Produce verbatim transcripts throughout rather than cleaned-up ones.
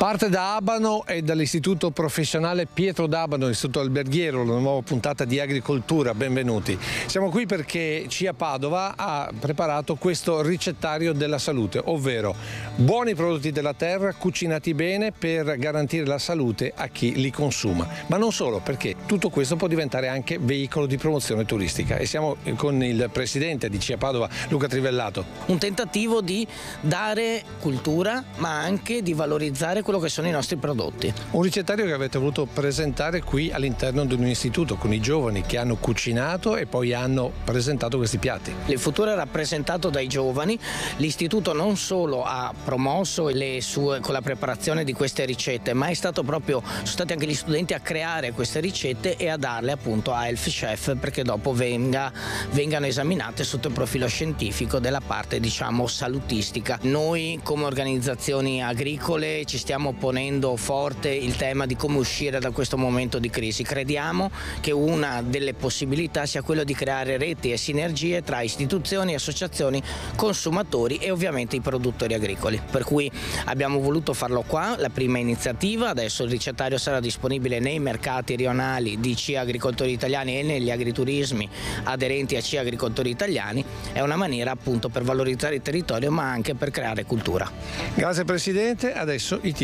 Parte da Abano e dall'Istituto Professionale Pietro d'Abano, Istituto Alberghiero, la nuova puntata di Agricoltura. Benvenuti. Siamo qui perché C I A Padova ha preparato questo ricettario della salute, ovvero buoni prodotti della terra cucinati bene per garantire la salute a chi li consuma. Ma non solo, perché tutto questo può diventare anche veicolo di promozione turistica. E siamo con il presidente di C I A Padova, Luca Trivellato. Un tentativo di dare cultura, ma anche di valorizzare quello che sono i nostri prodotti. Un ricettario che avete voluto presentare qui all'interno di un istituto con i giovani che hanno cucinato e poi hanno presentato questi piatti. Il futuro è rappresentato dai giovani. L'istituto non solo ha promosso le sue con la preparazione di queste ricette, ma è stato proprio sono stati anche gli studenti a creare queste ricette e a darle appunto a Health Chef perché dopo venga, vengano esaminate sotto il profilo scientifico della parte, diciamo, salutistica. Noi come organizzazioni agricole ci stiamo ponendo forte il tema di come uscire da questo momento di crisi. Crediamo che una delle possibilità sia quello di creare reti e sinergie tra istituzioni, associazioni, consumatori e ovviamente i produttori agricoli. Per cui abbiamo voluto farlo qua, la prima iniziativa. Adesso il ricettario sarà disponibile nei mercati rionali di C I A Agricoltori Italiani e negli agriturismi aderenti a C I A Agricoltori Italiani. È una maniera appunto per valorizzare il territorio ma anche per creare cultura. Grazie Presidente, adesso i titoli.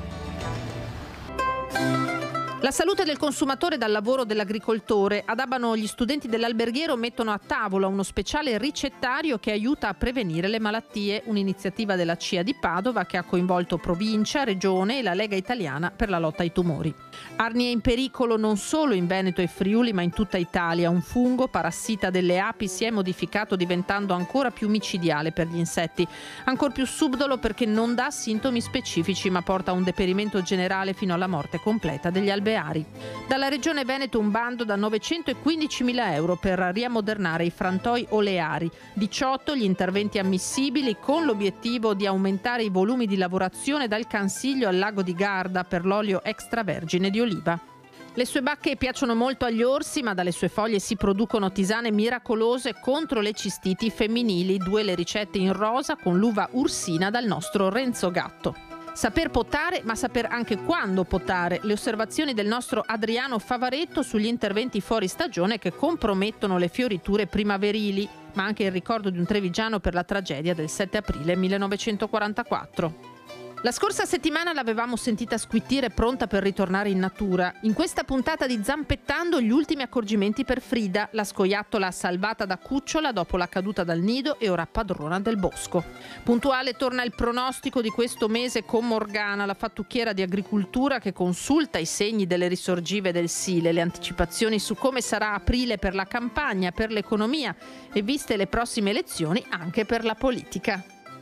La salute del consumatore dal lavoro dell'agricoltore. Ad Abano gli studenti dell'Alberghiero mettono a tavola uno speciale ricettario che aiuta a prevenire le malattie, un'iniziativa della C I A di Padova che ha coinvolto provincia, regione e la Lega Italiana per la lotta ai tumori. Arnie in pericolo non solo in Veneto e Friuli ma in tutta Italia. Un fungo parassita delle api si è modificato diventando ancora più micidiale per gli insetti, ancor più subdolo perché non dà sintomi specifici ma porta a un deperimento generale fino alla morte completa degli alveari. Dalla Regione Veneto un bando da novecentoquindicimila euro per riammodernare i frantoi oleari, diciotto gli interventi ammissibili con l'obiettivo di aumentare i volumi di lavorazione dal Cansiglio al lago di Garda per l'olio extravergine di oliva. Le sue bacche piacciono molto agli orsi, ma dalle sue foglie si producono tisane miracolose contro le cistiti femminili, due le ricette in rosa con l'uva ursina dal nostro Renzo Gatto. Saper potare, ma saper anche quando potare. Le osservazioni del nostro Adriano Favaretto sugli interventi fuori stagione che compromettono le fioriture primaverili, ma anche il ricordo di un trevigiano per la tragedia del sette aprile millenovecentoquarantaquattro. La scorsa settimana l'avevamo sentita squittire pronta per ritornare in natura. In questa puntata di Zampettando gli ultimi accorgimenti per Frida, la scoiattola salvata da cucciola dopo la caduta dal nido e ora padrona del bosco. Puntuale torna il pronostico di questo mese con Morgana, la fattucchiera di agricoltura che consulta i segni delle risorgive del Sile, le anticipazioni su come sarà aprile per la campagna, per l'economia e viste le prossime elezioni anche per la politica.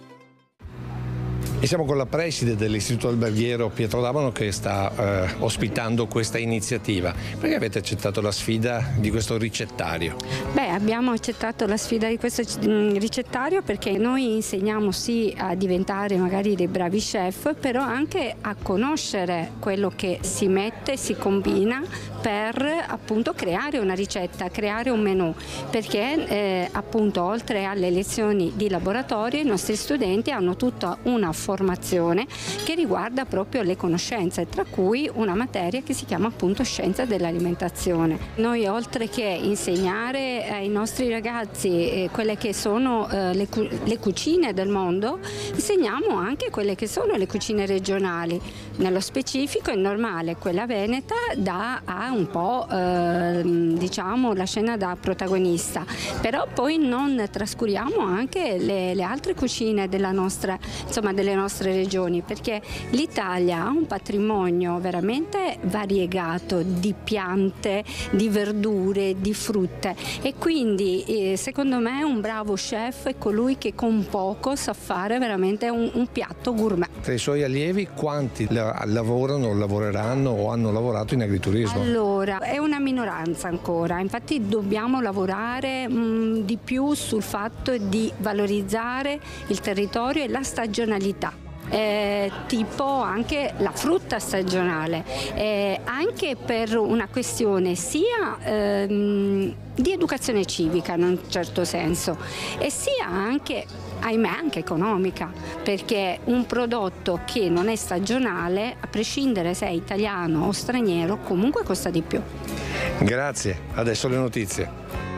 E siamo con la preside dell'Istituto Alberghiero Pietro d'Abano che sta eh, ospitando questa iniziativa. Perché avete accettato la sfida di questo ricettario? Beh, abbiamo accettato la sfida di questo ricettario perché noi insegniamo sì a diventare magari dei bravi chef, però anche a conoscere quello che si mette, si combina per appunto creare una ricetta, creare un menù, perché eh, appunto oltre alle lezioni di laboratorio i nostri studenti hanno tutta una formazione formazione che riguarda proprio le conoscenze, tra cui una materia che si chiama appunto scienza dell'alimentazione. Noi oltre che insegnare ai nostri ragazzi eh, quelle che sono eh, le, cu le cucine del mondo, insegniamo anche quelle che sono le cucine regionali. Nello specifico è normale, quella veneta dà a un po' eh, diciamo la scena da protagonista, però poi non trascuriamo anche le, le altre cucine della nostra, insomma, delle nostre regioni, perché l'Italia ha un patrimonio veramente variegato di piante, di verdure, di frutte e quindi eh, secondo me un bravo chef è colui che con poco sa fare veramente un, un piatto gourmet. Tra i suoi allievi quanti lavorano, lavoreranno o hanno lavorato in agriturismo? Allora, è una minoranza ancora, infatti dobbiamo lavorare mh, di più sul fatto di valorizzare il territorio e la stagionalità. eh, tipo anche la frutta stagionale, eh, anche per una questione sia ehm, di educazione civica in un certo senso e sia anche, ahimè, anche economica, perché un prodotto che non è stagionale, a prescindere se è italiano o straniero, comunque costa di più. Grazie, adesso le notizie.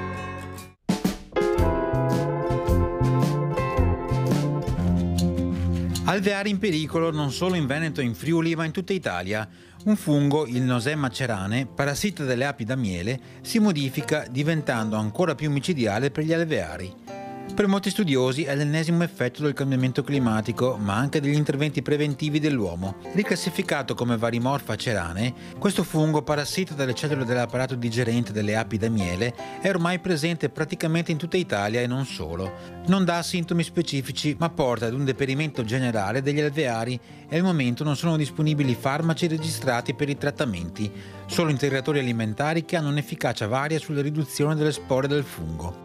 Alveari in pericolo non solo in Veneto e in Friuli, ma in tutta Italia. Un fungo, il Nosema cerane, parassita delle api da miele, si modifica diventando ancora più micidiale per gli alveari. Per molti studiosi è l'ennesimo effetto del cambiamento climatico, ma anche degli interventi preventivi dell'uomo. Riclassificato come Varimorpha cerane, questo fungo parassita dalle cellule dell'apparato digerente delle api da miele è ormai presente praticamente in tutta Italia e non solo. Non dà sintomi specifici, ma porta ad un deperimento generale degli alveari e al momento non sono disponibili farmaci registrati per i trattamenti, solo integratori alimentari che hanno un'efficacia varia sulla riduzione delle spore del fungo.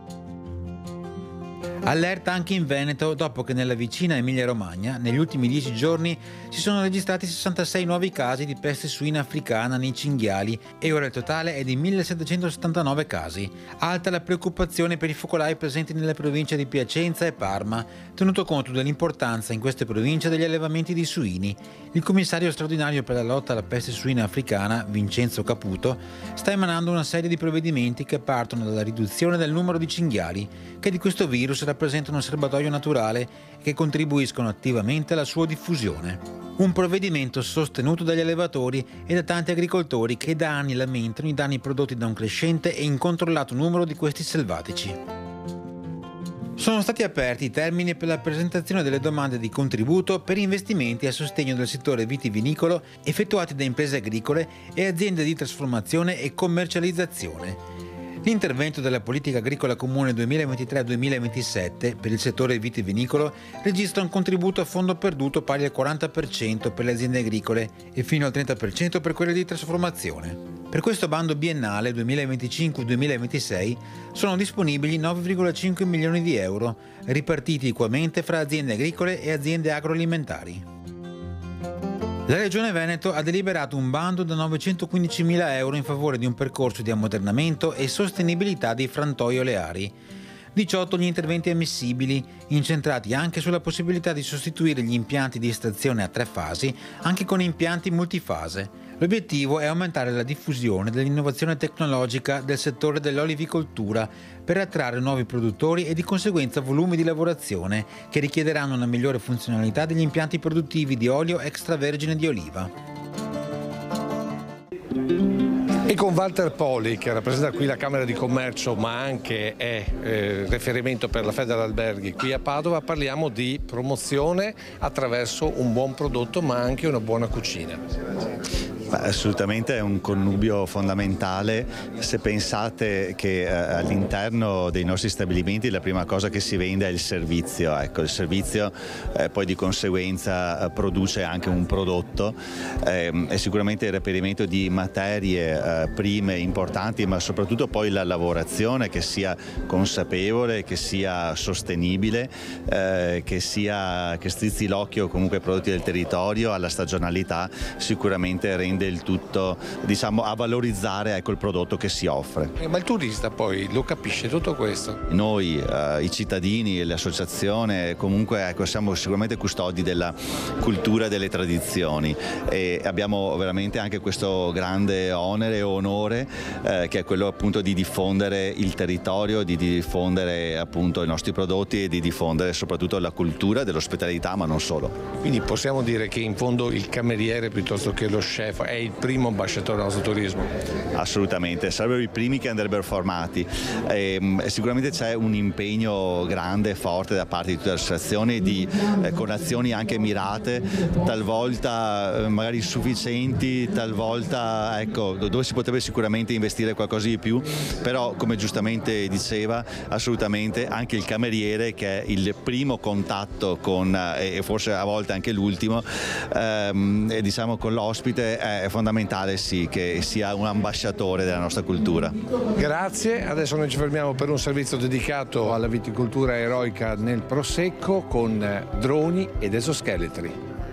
Allerta anche in Veneto dopo che nella vicina Emilia-Romagna negli ultimi dieci giorni si sono registrati sessantasei nuovi casi di peste suina africana nei cinghiali e ora il totale è di millesettecentosettantanove casi. Alta la preoccupazione per i focolai presenti nelle province di Piacenza e Parma, tenuto conto dell'importanza in queste province degli allevamenti di suini. Il commissario straordinario per la lotta alla peste suina africana, Vincenzo Caputo, sta emanando una serie di provvedimenti che partono dalla riduzione del numero di cinghiali, che di questo virus rappresentano un serbatoio naturale e che contribuiscono attivamente alla sua diffusione. Un provvedimento sostenuto dagli allevatori e da tanti agricoltori che da anni lamentano i danni prodotti da un crescente e incontrollato numero di questi selvatici. Sono stati aperti i termini per la presentazione delle domande di contributo per investimenti a sostegno del settore vitivinicolo effettuati da imprese agricole e aziende di trasformazione e commercializzazione. L'intervento della politica agricola comune duemilaventitré duemilaventisette per il settore vitivinicolo registra un contributo a fondo perduto pari al quaranta per cento per le aziende agricole e fino al trenta per cento per quelle di trasformazione. Per questo bando biennale duemilaventicinque duemilaventisei sono disponibili nove virgola cinque milioni di euro, ripartiti equamente fra aziende agricole e aziende agroalimentari. La Regione Veneto ha deliberato un bando da novecentoquindicimila euro in favore di un percorso di ammodernamento e sostenibilità dei frantoi oleari. diciotto gli interventi ammissibili, incentrati anche sulla possibilità di sostituire gli impianti di estrazione a tre fasi anche con impianti multifase. L'obiettivo è aumentare la diffusione dell'innovazione tecnologica del settore dell'olivicoltura per attrarre nuovi produttori e di conseguenza volumi di lavorazione che richiederanno una migliore funzionalità degli impianti produttivi di olio extravergine di oliva. E con Walter Poli, che rappresenta qui la Camera di Commercio ma anche è eh, riferimento per la Federalberghi qui a Padova, parliamo di promozione attraverso un buon prodotto ma anche una buona cucina. Assolutamente è un connubio fondamentale. Se pensate che eh, all'interno dei nostri stabilimenti la prima cosa che si vende è il servizio, ecco, il servizio eh, poi di conseguenza eh, produce anche un prodotto eh, e sicuramente il reperimento di materie eh, prime importanti, ma soprattutto poi la lavorazione che sia consapevole, che sia sostenibile, eh, che sia che strizzi l'occhio comunque ai prodotti del territorio, alla stagionalità, sicuramente rende il tutto, diciamo, a valorizzare, ecco, il prodotto che si offre. Eh, ma il turista poi lo capisce tutto questo? Noi, eh, i cittadini, le associazioni, comunque ecco, siamo sicuramente custodi della cultura e delle tradizioni e abbiamo veramente anche questo grande onere e onore eh, che è quello appunto di diffondere il territorio, di diffondere appunto i nostri prodotti e di diffondere soprattutto la cultura dell'ospitalità, ma non solo. Quindi possiamo dire che in fondo il cameriere piuttosto che lo chef è il primo ambasciatore del nostro turismo? Assolutamente, sarebbero i primi che andrebbero formati. E, sicuramente c'è un impegno grande e forte da parte di tutte le associazioni di, eh, con azioni anche mirate, talvolta eh, magari sufficienti, talvolta ecco, dove si potrebbe sicuramente investire qualcosa di più, però come giustamente diceva, assolutamente anche il cameriere, che è il primo contatto con, eh, e forse a volte anche l'ultimo, ehm, e diciamo con l'ospite, è fondamentale sì che sia un ambasciatore della nostra cultura. Grazie, adesso noi ci fermiamo per un servizio dedicato alla viticoltura eroica nel Prosecco con droni ed esoscheletri.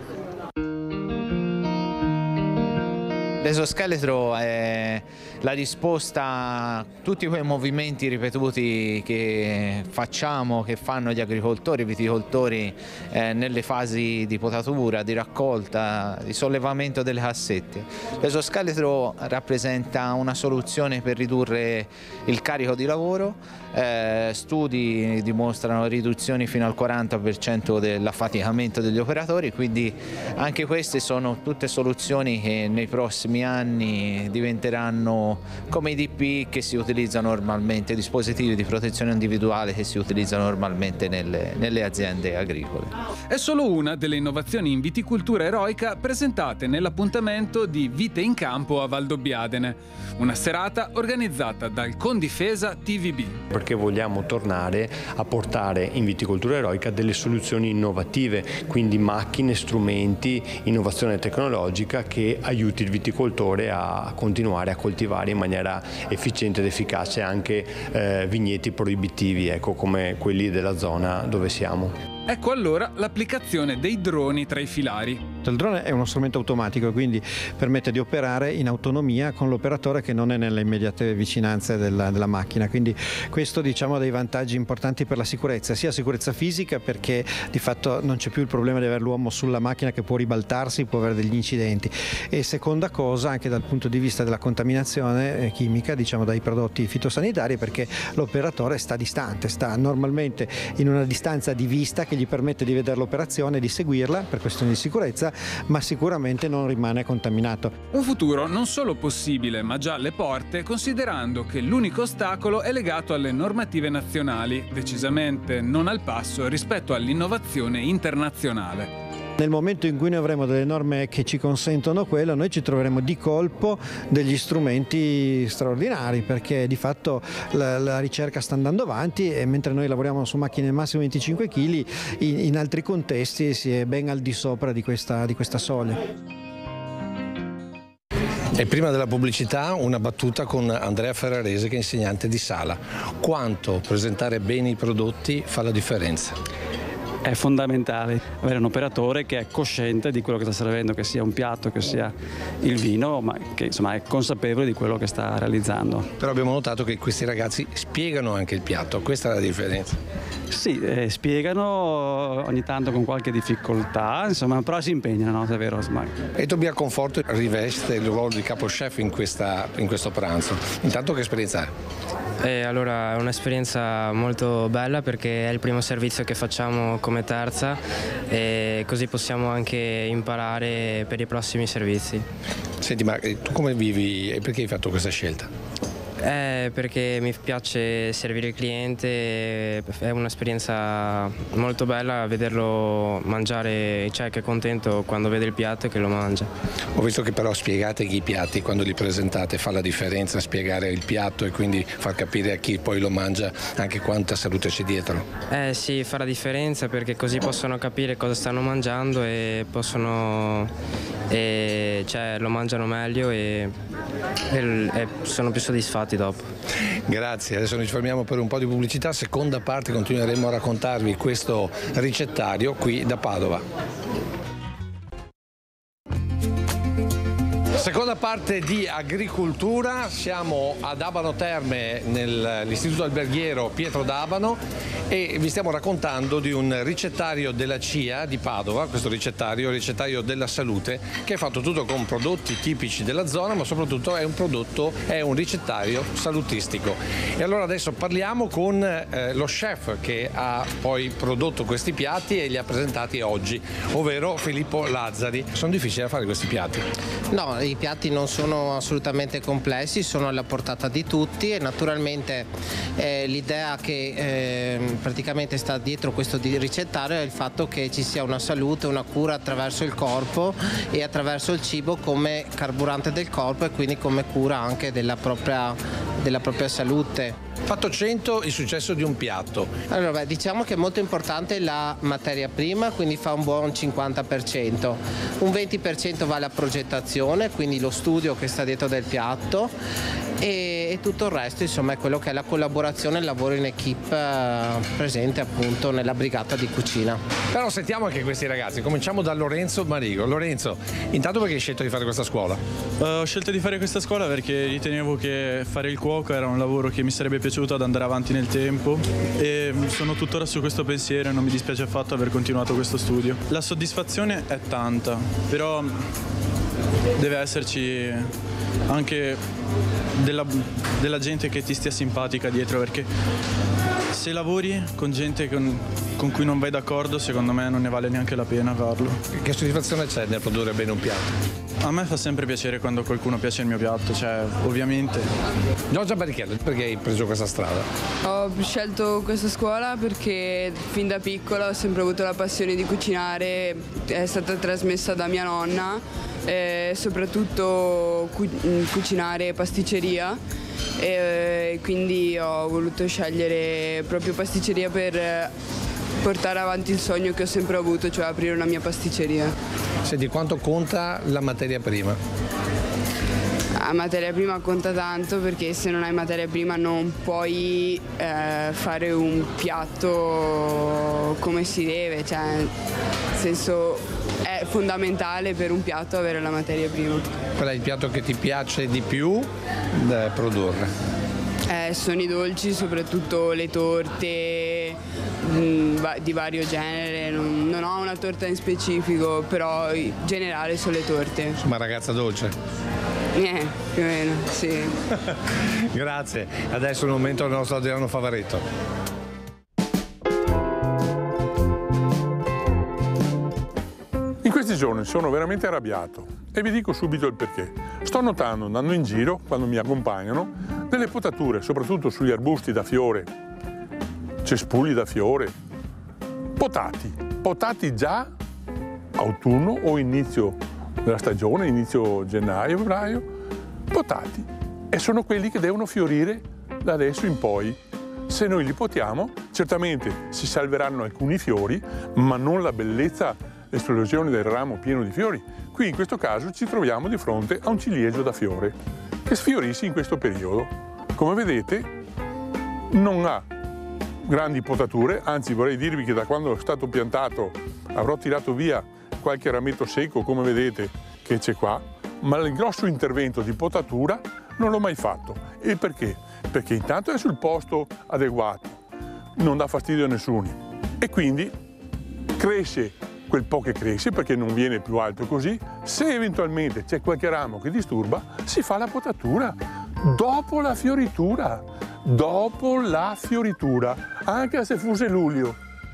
L'esoscheletro è la risposta a tutti quei movimenti ripetuti che facciamo, che fanno gli agricoltori, i viticoltori eh, nelle fasi di potatura, di raccolta, di sollevamento delle cassette. L'esoscheletro rappresenta una soluzione per ridurre il carico di lavoro. Eh, studi dimostrano riduzioni fino al quaranta per cento dell'affaticamento degli operatori, quindi anche queste sono tutte soluzioni che nei prossimi anni diventeranno come i D P che si utilizzano normalmente, dispositivi di protezione individuale che si utilizzano normalmente nelle, nelle aziende agricole. È solo una delle innovazioni in viticoltura eroica presentate nell'appuntamento di Vite in Campo a Valdobbiadene, una serata organizzata dal Condifesa T V B. Perché vogliamo tornare a portare in viticoltura eroica delle soluzioni innovative, quindi macchine, strumenti, innovazione tecnologica che aiuti il viticoltore a continuare a coltivare in maniera efficiente ed efficace anche eh, vigneti proibitivi, ecco, come quelli della zona dove siamo. Ecco allora l'applicazione dei droni tra i filari. Il drone è uno strumento automatico, quindi permette di operare in autonomia con l'operatore che non è nelle immediate vicinanze della, della macchina, quindi questo, diciamo, ha dei vantaggi importanti per la sicurezza, sia sicurezza fisica, perché di fatto non c'è più il problema di avere l'uomo sulla macchina che può ribaltarsi, può avere degli incidenti, e seconda cosa anche dal punto di vista della contaminazione chimica, diciamo, dai prodotti fitosanitari, perché l'operatore sta distante, sta normalmente in una distanza di vista che gli permette di vedere l'operazione, di seguirla per questioni di sicurezza, ma sicuramente non rimane contaminato. Un futuro non solo possibile, ma già alle porte, considerando che l'unico ostacolo è legato alle normative nazionali, decisamente non al passo rispetto all'innovazione internazionale. Nel momento in cui noi avremo delle norme che ci consentono quello, noi ci troveremo di colpo degli strumenti straordinari, perché di fatto la, la ricerca sta andando avanti, e mentre noi lavoriamo su macchine massimo venticinque chili, in, in altri contesti si è ben al di sopra di questa, di questa soglia. E prima della pubblicità una battuta con Andrea Ferrarese, che è insegnante di sala. Quanto presentare bene i prodotti fa la differenza? È fondamentale avere un operatore che è cosciente di quello che sta servendo, che sia un piatto, che sia il vino, ma che insomma è consapevole di quello che sta realizzando. Però abbiamo notato che questi ragazzi spiegano anche il piatto, questa è la differenza. Sì, eh, spiegano ogni tanto con qualche difficoltà, insomma, però si impegnano, è vero. Insomma. E Tobia Conforto riveste il ruolo di capo chef in, questa, in questo pranzo. Intanto che esperienza è? Eh, allora è un'esperienza molto bella, perché è il primo servizio che facciamo come terza, e così possiamo anche imparare per i prossimi servizi. Senti, ma tu come vivi e perché hai fatto questa scelta? Eh, perché mi piace servire il cliente, è un'esperienza molto bella vederlo mangiare, cioè che è contento quando vede il piatto e che lo mangia. Ho visto che però spiegate che i piatti quando li presentate fa la differenza, spiegare il piatto e quindi far capire a chi poi lo mangia anche quanta salute c'è dietro. Eh sì, fa la differenza, perché così possono capire cosa stanno mangiando e possono, e, cioè lo mangiano meglio e, e, e sono più soddisfatti dopo. Grazie, adesso ci fermiamo per un po' di pubblicità, seconda parte continueremo a raccontarvi questo ricettario qui da Padova. Seconda parte di agricoltura, siamo ad Abano Terme nell'istituto alberghiero Pietro D'Abano e vi stiamo raccontando di un ricettario della C I A di Padova, questo ricettario, il ricettario della salute, che è fatto tutto con prodotti tipici della zona, ma soprattutto è un prodotto, è un ricettario salutistico. E allora adesso parliamo con eh, lo chef che ha poi prodotto questi piatti e li ha presentati oggi, ovvero Filippo Lazzari. Sono difficili da fare questi piatti? No, i piatti non sono assolutamente complessi, sono alla portata di tutti, e naturalmente eh, l'idea che eh, praticamente sta dietro questo ricettario è il fatto che ci sia una salute, una cura attraverso il corpo e attraverso il cibo come carburante del corpo, e quindi come cura anche della propria, della propria salute. Fatto cento, il successo di un piatto. Allora, beh, diciamo che è molto importante la materia prima, quindi fa un buon cinquanta per cento. Un venti per cento va alla progettazione, quindi lo studio che sta dietro del piatto. e, e tutto il resto insomma è quello che è la collaborazione e il lavoro in equipe eh, presente appunto nella brigata di cucina. Però sentiamo anche questi ragazzi, cominciamo da Lorenzo Marigo. Lorenzo, intanto perché hai scelto di fare questa scuola? Uh, ho scelto di fare questa scuola perché ritenevo che fare il cuoco era un lavoro che mi sarebbe piaciuto ad andare avanti nel tempo e sono tuttora su questo pensiero e non mi dispiace affatto aver continuato questo studio. La soddisfazione è tanta, però deve esserci anche della, della gente che ti stia simpatica dietro, perché se lavori con gente con, con cui non vai d'accordo, secondo me non ne vale neanche la pena farlo. Che soddisfazione c'è nel produrre bene un piatto? A me fa sempre piacere quando qualcuno piace il mio piatto, cioè ovviamente. Giorgia Barrichello, perché hai preso questa strada? Ho scelto questa scuola perché fin da piccola ho sempre avuto la passione di cucinare, è stata trasmessa da mia nonna, eh, soprattutto cu- cucinare pasticceria, e quindi ho voluto scegliere proprio pasticceria per portare avanti il sogno che ho sempre avuto, cioè aprire una mia pasticceria. Senti, quanto conta la materia prima? La materia prima conta tanto, perché se non hai materia prima non puoi eh, fare un piatto come si deve, cioè nel senso è fondamentale per un piatto avere la materia prima. Qual è il piatto che ti piace di più da produrre? Eh, sono i dolci, soprattutto le torte mh, di vario genere, non, non ho una torta in specifico, però in generale sono le torte. Insomma, ragazza dolce? Eh, più o meno, sì. Grazie, adesso è il momento del nostro Adriano Favaretto. In questi giorni sono veramente arrabbiato e vi dico subito il perché. Sto notando, andando in giro, quando mi accompagnano, delle potature, soprattutto sugli arbusti da fiore, cespugli da fiore, potati, potati già autunno o inizio della stagione, inizio gennaio, febbraio, potati. E sono quelli che devono fiorire da adesso in poi. Se noi li potiamo, certamente si salveranno alcuni fiori, ma non la bellezza, l'esplosione del ramo pieno di fiori. Qui in questo caso ci troviamo di fronte a un ciliegio da fiore che sfiorisce in questo periodo. Come vedete non ha grandi potature, anzi vorrei dirvi che da quando è stato piantato avrò tirato via qualche rametto secco, come vedete che c'è qua, ma il grosso intervento di potatura non l'ho mai fatto. E perché? Perché intanto è sul posto adeguato, non dà fastidio a nessuno e quindi cresce quel po' che cresce, perché non viene più alto così. Se eventualmente c'è qualche ramo che disturba, si fa la potatura dopo la fioritura, dopo la fioritura, anche se fosse luglio,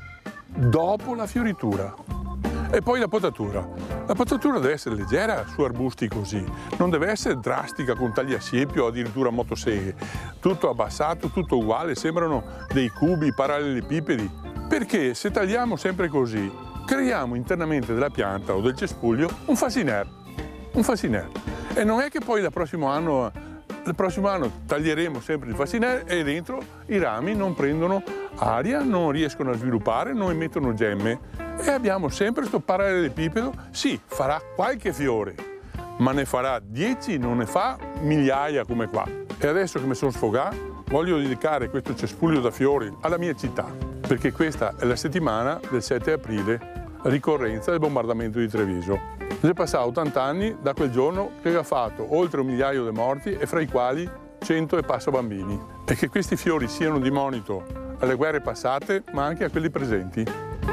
dopo la fioritura. E poi la potatura. La potatura deve essere leggera su arbusti così, non deve essere drastica con tagliasiepi o addirittura motoseghe. Tutto abbassato, tutto uguale, sembrano dei cubi parallelepipedi. Perché se tagliamo sempre così, creiamo internamente della pianta o del cespuglio un fasciner, un fasciner. E non è che poi il prossimo anno, il prossimo anno taglieremo sempre il fasciner e dentro i rami non prendono aria, non riescono a sviluppare, non emettono gemme. E abbiamo sempre questo parallelepipedo, sì, farà qualche fiore, ma ne farà dieci, non ne fa migliaia come qua. E adesso che mi sono sfogato, voglio dedicare questo cespuglio da fiori alla mia città, perché questa è la settimana del sette aprile, ricorrenza del bombardamento di Treviso. È passato ottanta anni da quel giorno che ha fatto oltre un migliaio di morti e fra i quali cento e passa bambini. E che questi fiori siano di monito alle guerre passate, ma anche a quelli presenti.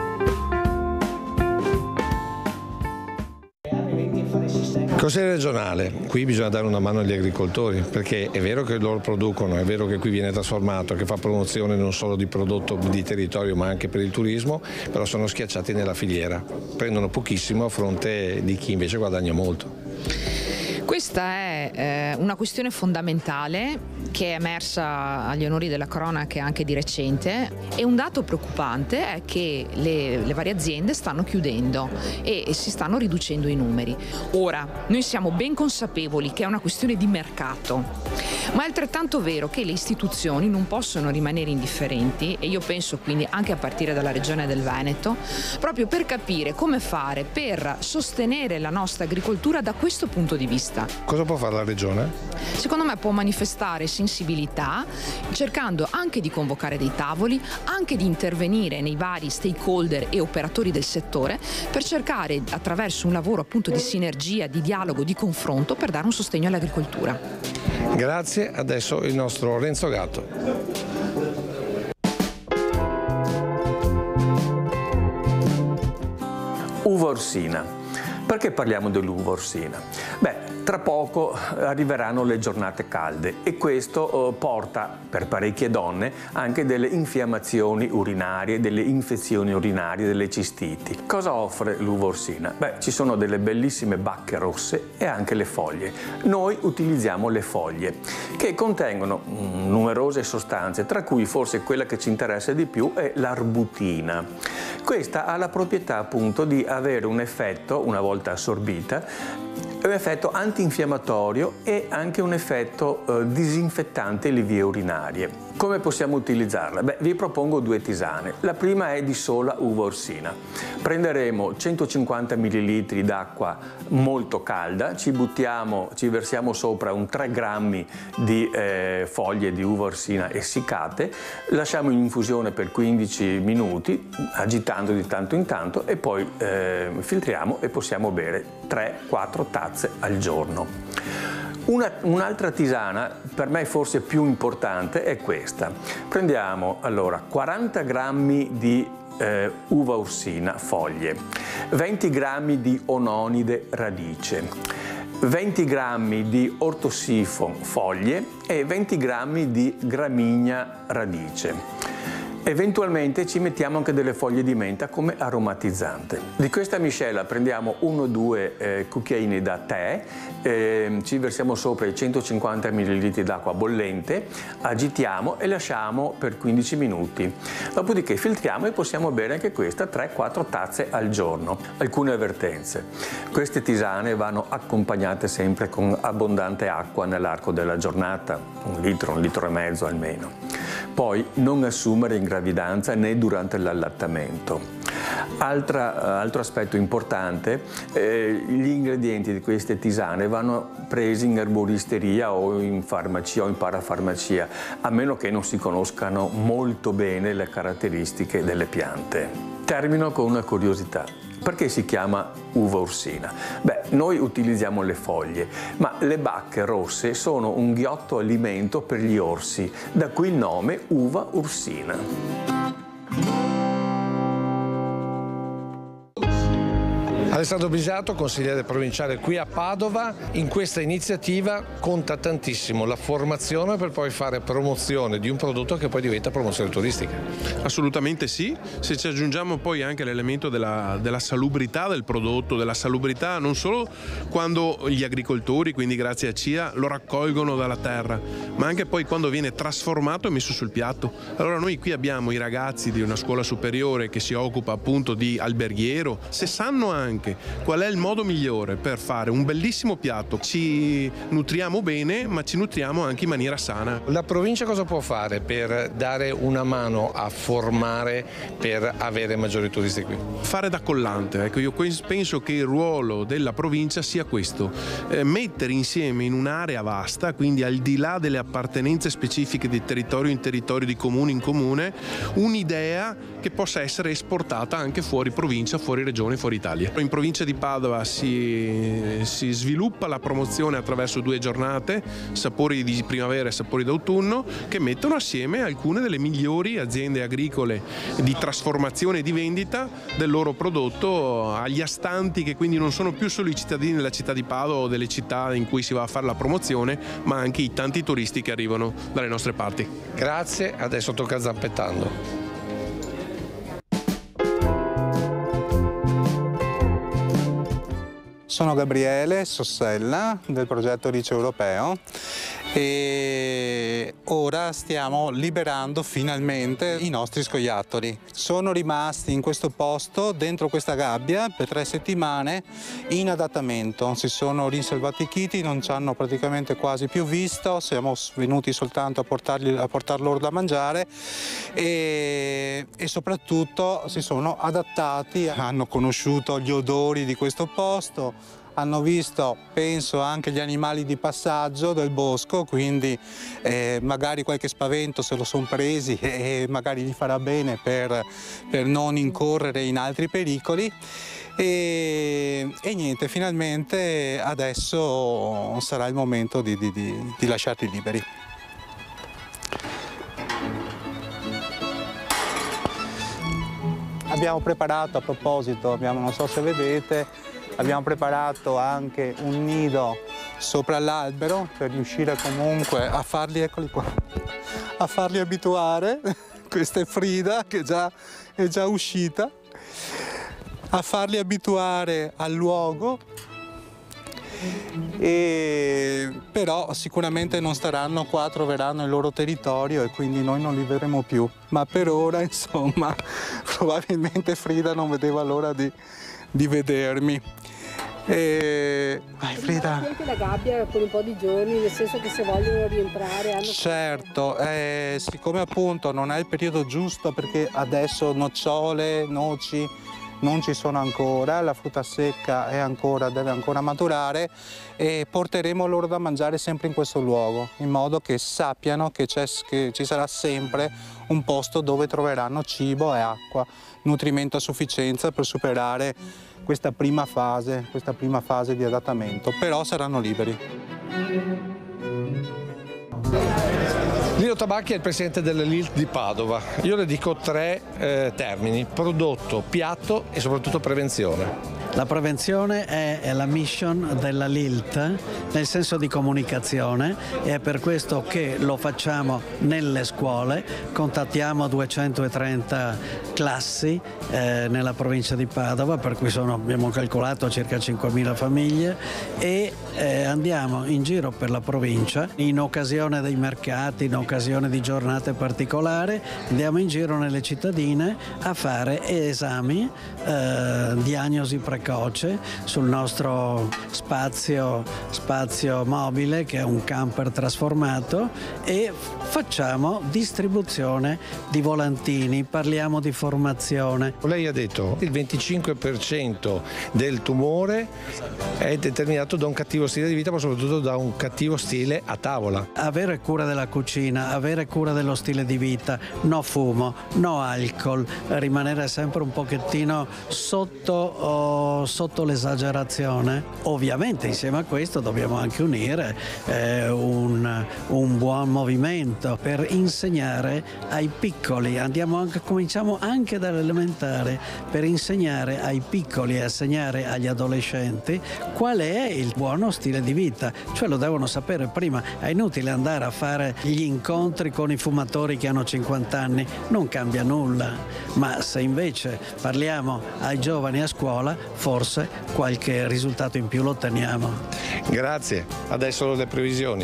Consigliere regionale, qui bisogna dare una mano agli agricoltori, perché è vero che loro producono, è vero che qui viene trasformato, che fa promozione non solo di prodotto di territorio ma anche per il turismo, però sono schiacciati nella filiera, prendono pochissimo a fronte di chi invece guadagna molto. Questa è eh, una questione fondamentale che è emersa agli onori della cronaca anche di recente, e un dato preoccupante è che le, le varie aziende stanno chiudendo e, e si stanno riducendo i numeri. Ora, noi siamo ben consapevoli che è una questione di mercato, ma è altrettanto vero che le istituzioni non possono rimanere indifferenti, e io penso quindi anche a partire dalla regione del Veneto, proprio per capire come fare per sostenere la nostra agricoltura da questo punto di vista. vista. Cosa può fare la Regione? Secondo me può manifestare sensibilità, cercando anche di convocare dei tavoli, anche di intervenire nei vari stakeholder e operatori del settore per cercare, attraverso un lavoro appunto di sinergia, di dialogo, di confronto, per dare un sostegno all'agricoltura. Grazie, adesso il nostro Renzo Gatto. Uva orsina. Perché parliamo dell'uva orsina? Beh, tra poco arriveranno le giornate calde e questo eh, porta per parecchie donne anche delle infiammazioni urinarie, delle infezioni urinarie, delle cistiti. Cosa offre l'uva orsina? Beh, ci sono delle bellissime bacche rosse e anche le foglie. Noi utilizziamo le foglie che contengono mm, numerose sostanze, tra cui forse quella che ci interessa di più è l'arbutina. Questa ha la proprietà appunto di avere un effetto, una volta assorbita, un effetto antinfiammatorio e anche un effetto eh, disinfettante le vie urinarie. Come possiamo utilizzarla? Beh, vi propongo due tisane. La prima è di sola uva orsina. Prenderemo centocinquanta millilitri d'acqua molto calda, ci buttiamo, ci versiamo sopra un tre grammi di eh, foglie di uva orsina essiccate, lasciamo in infusione per quindici minuti, agitando di tanto in tanto, e poi eh, filtriamo e possiamo bere tre quattro tazze al giorno. Una, un'altra tisana, per me forse più importante, è questa. Prendiamo allora quaranta grammi di eh, uva orsina, foglie, venti grammi di ononide, radice, venti grammi di ortosifon, foglie, e venti grammi di gramigna, radice. Eventualmente ci mettiamo anche delle foglie di menta come aromatizzante. Di questa miscela prendiamo uno o due eh, cucchiaini da tè, eh, ci versiamo sopra i centocinquanta millilitri d'acqua bollente, agitiamo e lasciamo per quindici minuti. Dopodiché filtriamo e possiamo bere anche questa tre quattro tazze al giorno. Alcune avvertenze. Queste tisane vanno accompagnate sempre con abbondante acqua nell'arco della giornata, un litro, un litro e mezzo almeno. Poi non assumere in gravidanza né durante l'allattamento. Altra, altro aspetto importante, eh, gli ingredienti di queste tisane vanno presi in erboristeria o in farmacia o in parafarmacia, a meno che non si conoscano molto bene le caratteristiche delle piante. Termino con una curiosità. Perché si chiama uva orsina? Beh, noi utilizziamo le foglie, ma le bacche rosse sono un ghiotto alimento per gli orsi, da qui il nome uva orsina. Alessandro Bisato, consigliere provinciale qui a Padova, in questa iniziativa conta tantissimo la formazione per poi fare promozione di un prodotto che poi diventa promozione turistica. Assolutamente sì, se ci aggiungiamo poi anche l'elemento della, della salubrità del prodotto, della salubrità non solo quando gli agricoltori, quindi grazie a C I A, lo raccolgono dalla terra, ma anche poi quando viene trasformato e messo sul piatto. Allora noi qui abbiamo i ragazzi di una scuola superiore che si occupa appunto di alberghiero, se sanno anche qual è il modo migliore per fare un bellissimo piatto, ci nutriamo bene ma ci nutriamo anche in maniera sana. La provincia cosa può fare per dare una mano a formare per avere maggiori turisti qui? Fare da collante, ecco, io penso che il ruolo della provincia sia questo, eh, mettere insieme in un'area vasta, quindi al di là delle appartenenze specifiche di territorio in territorio, di comune in comune, un'idea che possa essere esportata anche fuori provincia, fuori regione, fuori Italia. In provincia di Padova si, si sviluppa la promozione attraverso due giornate, sapori di primavera e sapori d'autunno, che mettono assieme alcune delle migliori aziende agricole di trasformazione e di vendita del loro prodotto agli astanti, che quindi non sono più solo i cittadini della città di Padova o delle città in cui si va a fare la promozione, ma anche i tanti turisti che arrivano dalle nostre parti. Grazie, adesso tocca a Zampettando. Sono Gabriele Sossella del progetto Rice Europeo e ora stiamo liberando finalmente i nostri scoiattoli. Sono rimasti in questo posto, dentro questa gabbia, per tre settimane in adattamento. Si sono rinselvatichiti, non ci hanno praticamente quasi più visto, siamo venuti soltanto a, portarli, a portar loro da mangiare e, e soprattutto si sono adattati, hanno conosciuto gli odori di questo posto, hanno visto, penso, anche gli animali di passaggio del bosco, quindi eh, magari qualche spavento se lo sono presi e magari gli farà bene per, per non incorrere in altri pericoli. E, e niente, finalmente adesso sarà il momento di, di, di, di lasciarli liberi. Abbiamo preparato, a proposito, abbiamo, non so se vedete, abbiamo preparato anche un nido sopra l'albero per riuscire comunque a farli, eccoli qua, a farli abituare. Questa è Frida che già, è già uscita, a farli abituare al luogo. E però sicuramente non staranno qua, troveranno il loro territorio e quindi noi non li vedremo più, ma per ora insomma probabilmente Frida non vedeva l'ora di, di vedermi. E... Vai Frida. Anche la gabbia con un po' di giorni, nel senso che se vogliono rientrare hanno... Certo, eh, siccome appunto non è il periodo giusto, perché adesso nocciole, noci non ci sono ancora, la frutta secca è ancora, deve ancora maturare, e porteremo loro da mangiare sempre in questo luogo, in modo che sappiano che, che ci sarà sempre un posto dove troveranno cibo e acqua, nutrimento a sufficienza per superare questa prima fase, questa prima fase di adattamento, però saranno liberi. Lino Tabacchi è il presidente della L I L T di Padova. Io le dico tre eh, termini: prodotto, piatto e soprattutto prevenzione. La prevenzione è, è la mission della L I L T nel senso di comunicazione, e è per questo che lo facciamo nelle scuole. Contattiamo duecentotrenta classi eh, nella provincia di Padova, per cui sono, abbiamo calcolato, circa cinquemila famiglie, e eh, andiamo in giro per la provincia in occasione dei mercati, in occasione di giornate particolari, andiamo in giro nelle cittadine a fare esami, eh, diagnosi precoce sul nostro spazio, spazio mobile, che è un camper trasformato, e facciamo distribuzione di volantini, parliamo di formazione. Lei ha detto che il venticinque per cento del tumore è determinato da un cattivo stile di vita, ma soprattutto da un cattivo stile a tavola. Avere cura della cucina, avere cura dello stile di vita, no fumo, no alcol, rimanere sempre un pochettino sotto, oh, sotto l'esagerazione. Ovviamente insieme a questo dobbiamo anche unire eh, un, un buon movimento per insegnare ai piccoli, andiamo anche, cominciamo anche dall'elementare, per insegnare ai piccoli e insegnare agli adolescenti qual è il buono stile di vita, cioè lo devono sapere prima. È inutile andare a fare gli incontri con i fumatori che hanno cinquanta anni, non cambia nulla, ma se invece parliamo ai giovani a scuola, forse qualche risultato in più lo otteniamo. Grazie, adesso le previsioni.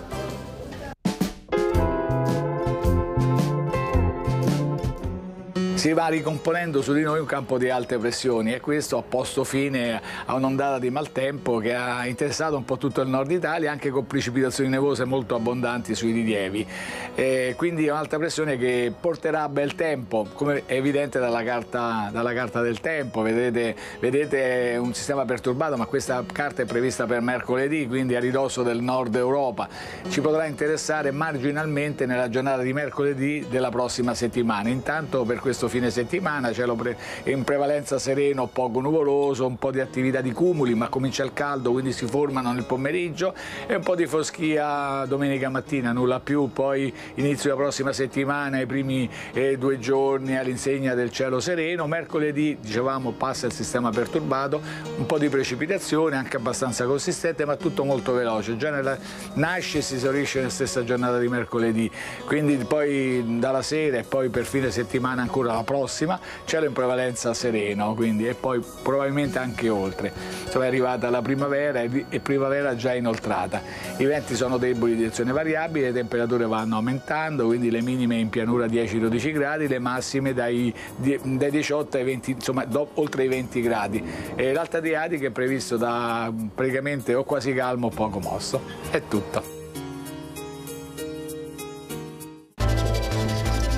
Si va ricomponendo su di noi un campo di alte pressioni, e questo ha posto fine a un'ondata di maltempo che ha interessato un po' tutto il nord Italia, anche con precipitazioni nevose molto abbondanti sui rilievi. E quindi è un'alta pressione che porterà bel tempo, come è evidente dalla carta, dalla carta del tempo. Vedete, vedete un sistema perturbato, ma questa carta è prevista per mercoledì, quindi a ridosso del nord Europa. Ci potrà interessare marginalmente nella giornata di mercoledì della prossima settimana. Intanto per questo fine settimana cielo in prevalenza sereno, poco nuvoloso, un po' di attività di cumuli, ma comincia il caldo, quindi si formano nel pomeriggio, e un po' di foschia domenica mattina, nulla più. Poi inizio della prossima settimana, i primi eh, due giorni all'insegna del cielo sereno. Mercoledì, dicevamo, passa il sistema perturbato, un po' di precipitazione anche abbastanza consistente, ma tutto molto veloce, già nella, nasce e si esaurisce nella stessa giornata di mercoledì, quindi poi dalla sera e poi per fine settimana ancora la prossima, cielo in prevalenza sereno, quindi, e poi probabilmente anche oltre. Insomma, è arrivata la primavera e primavera già inoltrata. I venti sono deboli di direzione variabile, le temperature vanno aumentando, quindi le minime in pianura dieci dodici gradi, le massime dai, dai diciotto ai venti, insomma do, oltre i venti gradi. L'Alta Adriatica è previsto da praticamente o quasi calmo o poco mosso. È tutto.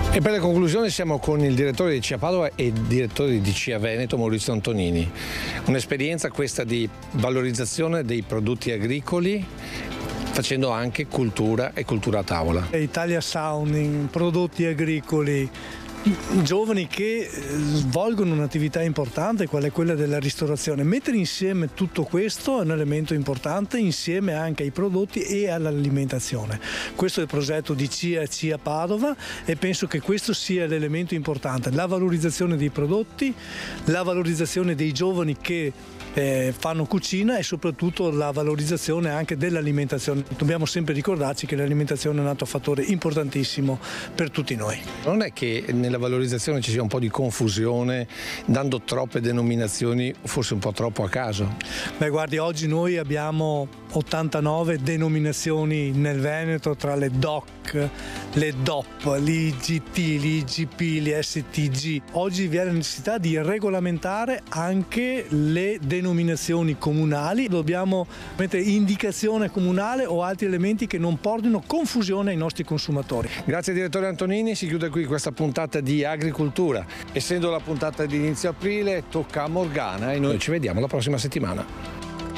E per la conclusione siamo con il direttore di C I A Padova e il direttore di C I A Veneto, Maurizio Antonini. Un'esperienza questa di valorizzazione dei prodotti agricoli, facendo anche cultura e cultura a tavola. Italia Sounding, prodotti agricoli, giovani che svolgono un'attività importante, qual è quella della ristorazione. Mettere insieme tutto questo è un elemento importante, insieme anche ai prodotti e all'alimentazione. Questo è il progetto di C I A C I A Padova e penso che questo sia l'elemento importante, la valorizzazione dei prodotti, la valorizzazione dei giovani che Eh, fanno cucina e soprattutto la valorizzazione anche dell'alimentazione. Dobbiamo sempre ricordarci che l'alimentazione è un altro fattore importantissimo per tutti noi. Non è che nella valorizzazione ci sia un po' di confusione, dando troppe denominazioni, forse un po' troppo a caso? Beh, guardi, oggi noi abbiamo ottantanove denominazioni nel Veneto, tra le D O C, le D O P, l'I G T, l'I G P, le S T G. Oggi vi è la necessità di regolamentare anche le denominazioni comunali. Dobbiamo mettere indicazione comunale o altri elementi che non portino confusione ai nostri consumatori. Grazie direttore Antonini, si chiude qui questa puntata di Agricoltura. Essendo la puntata di inizio aprile, tocca a Morgana e noi ci vediamo la prossima settimana.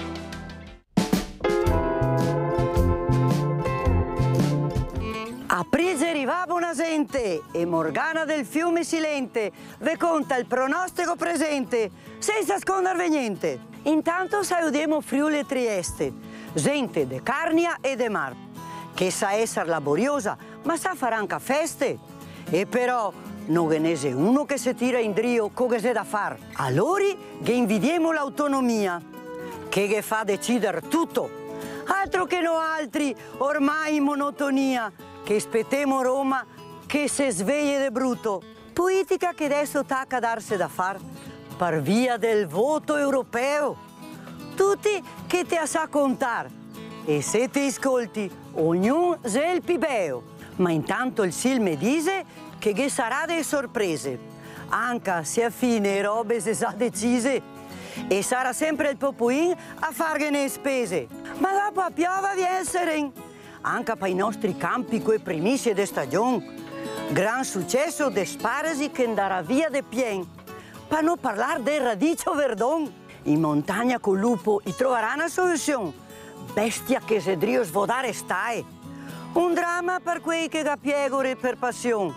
Aprile arriva buonasente e Morgana del Fiume Silente ve conta il pronostico presente senza scondarvi niente. Intanto salutiamo Friuli e Trieste, gente de Carnia e de Mar, che sa essere laboriosa ma sa fare anche feste. E però non ve ne è uno che si tira in drio con che c'è da fare. Allora che invidiamo l'autonomia, che che fa decidere tutto. Altro che no altri, ormai in monotonia, che aspettiamo Roma che si sveglia de brutto. Politica che adesso tacca darsi da far per via del voto europeo. Tutti che ti sa contare e se ti ascolti ognuno è il pibeo. Ma intanto il Silme dice che che sarà delle sorprese, anche se a fine robe si sa decise e sarà sempre il Popoin a farne spese. Ma dopo a piova viene seren, anche per i nostri campi quei primizie di stagione. Gran successo de sparasi che andrà via de pien, per non parlare del radicio verdon. In montagna col lupo i troverà una soluzione, bestia che se drio svodare stai. Un dramma per quei che gapiegore per passione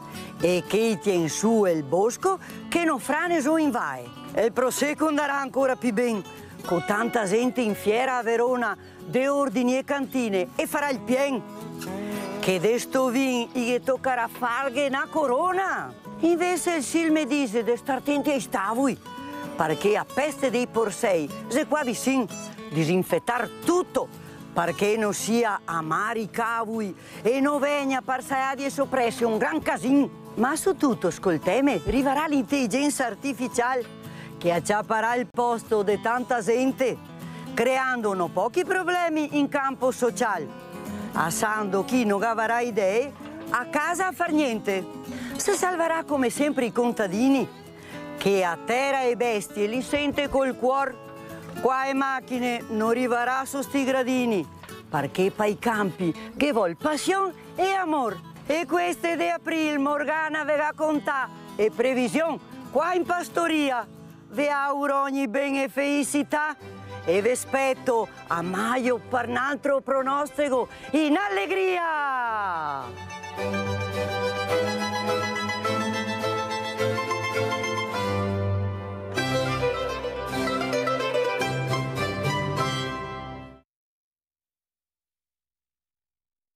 e che tien su il bosco che non frane so in vai. E il prosecco andrà ancora più ben, con tanta gente in fiera a Verona, de ordini e cantine, e farà il pien. Che de sto vin gli toccherà farghe una corona. Invece il Silme dice di star attenti ai stavui, perché a peste dei porsei, se qua vicino, disinfettar tutto, perché non sia amari cavui e non venga per saiadi e soppressi un gran casin. Ma su tutto, ascolteme, arriverà l'intelligenza artificiale che acciapparà il posto di tanta gente, creando non pochi problemi in campo sociale, assando chi non avrà idee a casa a far niente. Si salverà come sempre i contadini, che a terra e bestie li sente col cuore. Qua e macchine non arriverà su sti gradini, perché per i campi che vuol passione e amor. E queste di aprile Morgana ve la contà e previsione qua in pastoria. Vi auguro ogni bene e felicità e vi aspetto a maggio per un altro pronostico in allegria!